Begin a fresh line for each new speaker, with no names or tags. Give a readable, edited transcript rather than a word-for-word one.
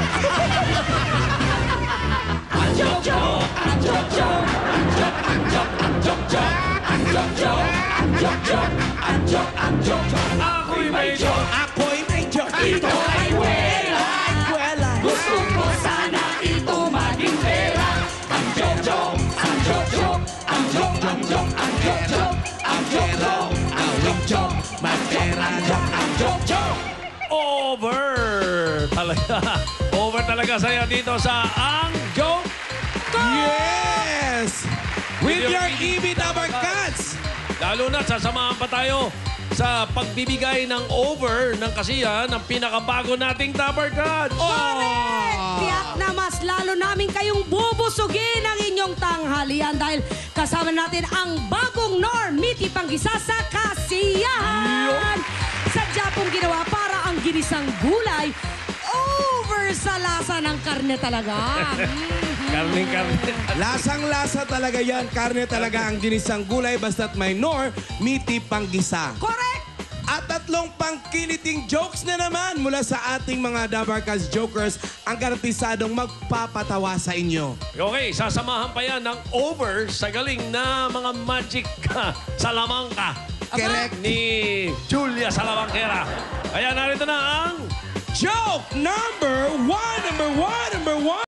Ako'y may joke.
Ako'y may joke.
Ito ay wala.
Kwela.
Gusto ko sana ito maging pera. Ang joke, ang joke, ang joke, ang joke, ang joke, ang joke, ang joke, magpera joke, ang joke.
Over! Talaga. Over talaga saya dito sa Ang Joke.
Yes! With your EB Dabar Cats!
Lalo na, sasamahan pa tayo sa pagbibigay ng over ng kasiyahan ng pinakabago nating Dapper Cats.
Tiyak na mas lalo namin kayong bubusugin ang inyong tanghalian dahil kasama natin ang bagong norm, Miti Panggisa sa Kasiyahan. Sadya pong ginawa para ang ginisang gulay over sa lasa ng karne talaga.
Karne.
Lasang-lasa talaga yan. Karne talaga ang ginisang gulay basta't may nor, Miti Panggisa.
Correct!
At tatlong pangkiliting jokes na naman mula sa ating mga Dabarkas Jokers ang garantisadong magpapatawa sa inyo.
Okay, sasamahan pa yan ng over sa galing na mga magic salamangka.
Correct.
Ni Julia Salamangkera. Kaya narito na ang
Joke number one.